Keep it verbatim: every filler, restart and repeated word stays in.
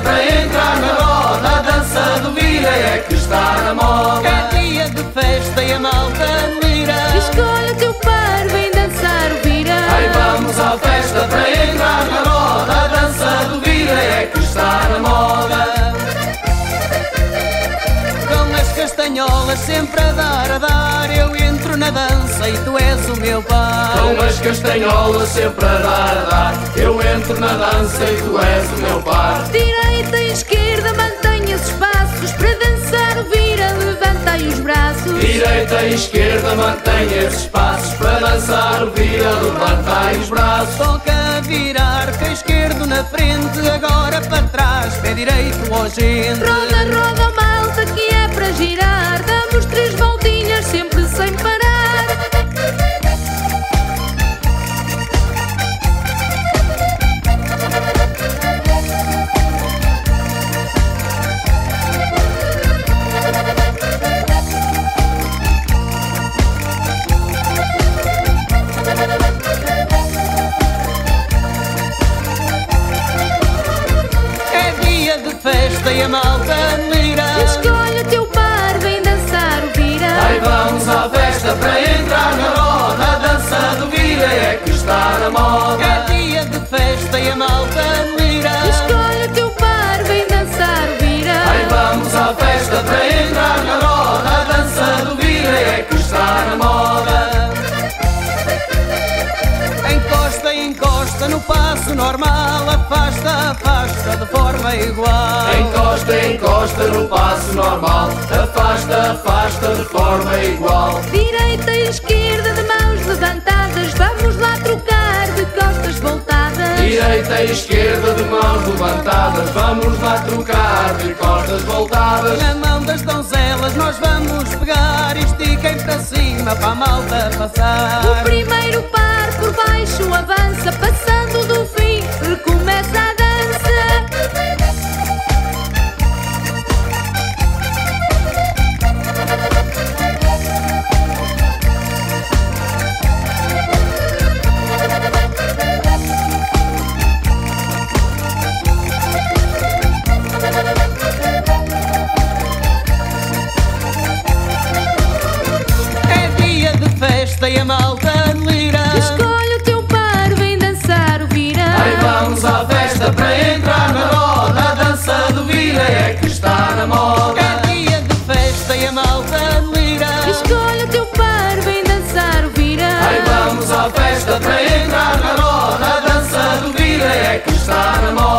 para entrar na roda, a dança do vira é que está na moda. É dia de festa e a malta lira. Escolhe o teu par, vem dançar o vira. Ai, vamos à festa para entrar na roda, a dança do vira é que está na moda. Com as castanholas sempre a dar, a dar, eu entro na dança e tu és o meu par. Com as castanholas sempre a dar, a dar, eu entro na dança e tu és o meu par. Direita e esquerda, mantenha os passos. Para dançar o vira, levantai os braços. Direita e esquerda, mantenha esses passos. Para dançar o vira, levantai os braços. Toca virar, pé esquerdo na frente, agora para trás, pé direito ao gente. Roda, roda, malta, que é para girar. Damos três voltinhas, sempre sem parar. Festa e a malta lira. Escolhe o teu par, vem dançar o vira. Ai, vamos à festa para entrar na roda, a dança do vira é que está na moda. É dia de festa e a malta lira. Escolhe o teu par, vem dançar o vira. Ai, vamos à festa para entrar na roda, a dança do vira é que está na moda. Encosta, encosta no passo normal, afasta, afasta de forma igual. Encosta, encosta no passo normal, afasta, afasta de forma igual. Direita e esquerda, de mãos levantadas, vamos lá trocar de costas voltadas. Direita e esquerda, de mãos levantadas, vamos lá trocar de costas voltadas. Na mão das donzelas nós vamos pegar, estiquem para cima para a malta passar. O primeiro par por baixo avança, passando do fim, recomeça a dança. É dia de festa e a malta lira. Escolhe o teu par, vem dançar o vira. Ai, vamos à festa para entrar na roda, a dança do vira é que está na moda. É dia de festa e a malta lira. Escolhe o teu par, vem dançar o vira. Ai, vamos à festa para entrar na roda, a dança do vira é que está na moda.